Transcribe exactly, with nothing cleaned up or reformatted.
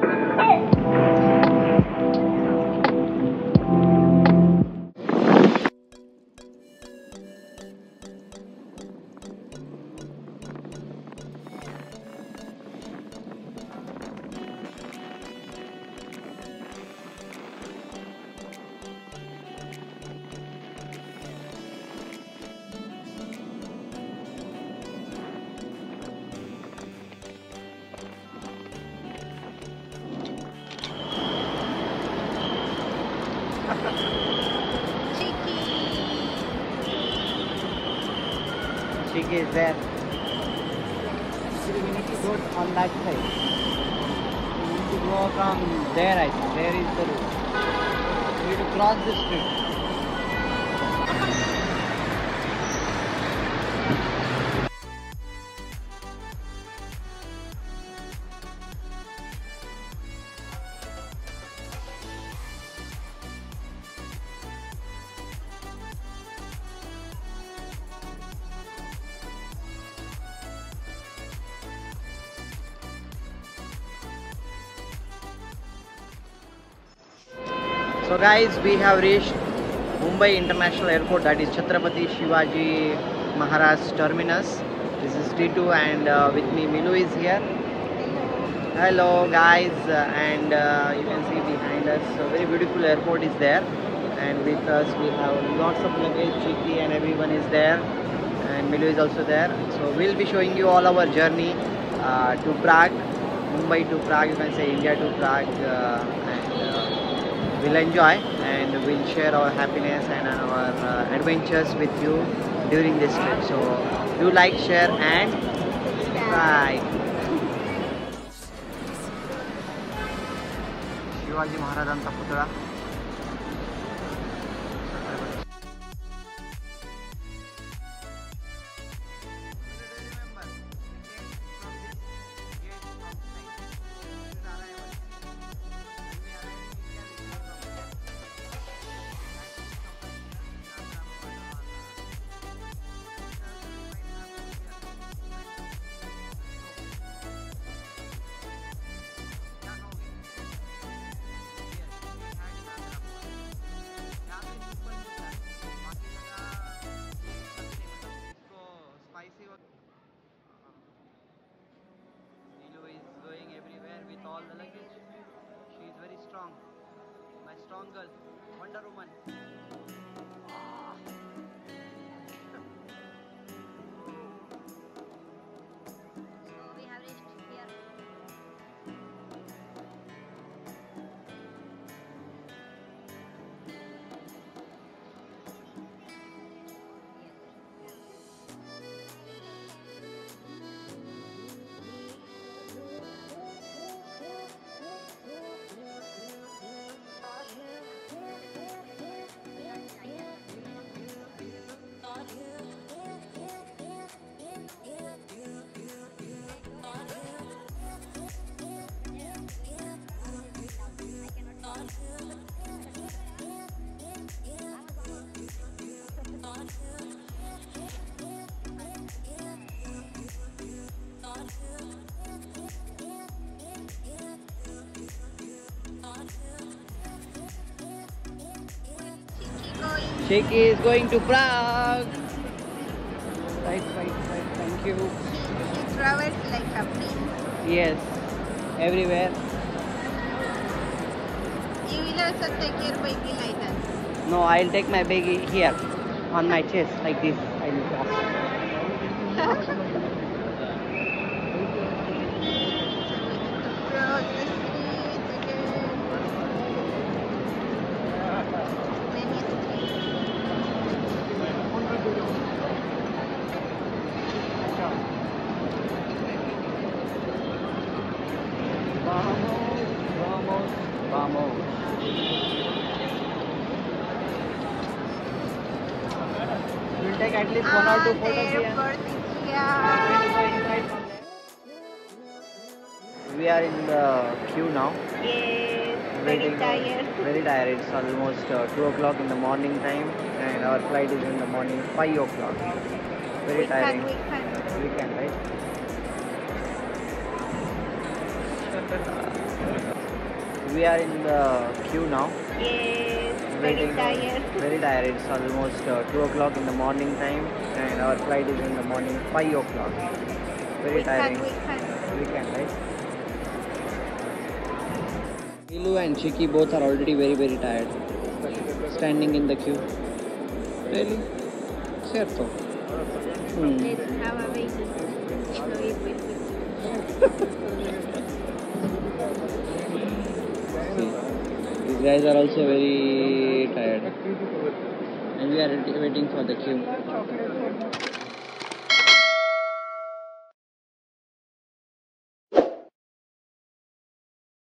Cheeky is there. Actually, we need to go on that side. We need to go from there, I think. There is the route. We need to cross the street. So guys, we have reached Mumbai International Airport, that is Chhatrapati Shivaji Maharaj Terminus. This is T two and uh, with me Milu is here. Hello guys, uh, and uh, you can see behind us a very beautiful airport is there, and with us we have lots of luggage, Chiki and everyone is there, and Milu is also there. So we'll be showing you all our journey uh, to Prague, Mumbai to Prague, you can say India to Prague, uh, and uh, we'll enjoy and we'll share our happiness and our uh, adventures with you during this trip. So do like, share and subscribe. Shivaji Maharajanta Putla. All the luggage. She is very strong. My strong girl, Wonder Woman. So we have reached here. Chiki is going to Prague. Right, right, right. Thank you. She travels like a bee. Yes, everywhere. You will also take your baby like that. No, I'll take my baby here on my chest like this. I will cross. Cross the street again. Many streets. Vamos, vamos, vamos. We'll take at least one or two photos here. Yeah. We are in the queue now. Yes, very Waiting. tired. Very tired. It's almost uh, two o'clock in the morning time, and our flight is in the morning five o'clock. Very We tiring. can, we can. We can, right? we are in the queue now. Yes, very Waiting. tired. Very tired. It's almost uh, two o'clock in the morning time, and our flight is in the morning five o'clock. Very We tiring. can't, we can't. Weekend, right? Milu and Chiki both are already very very tired. Standing in the queue. Really? Certo. Hmm. Let's have a wait. Wait, wait, wait. See, these guys are also very tired. And we are waiting for the queue.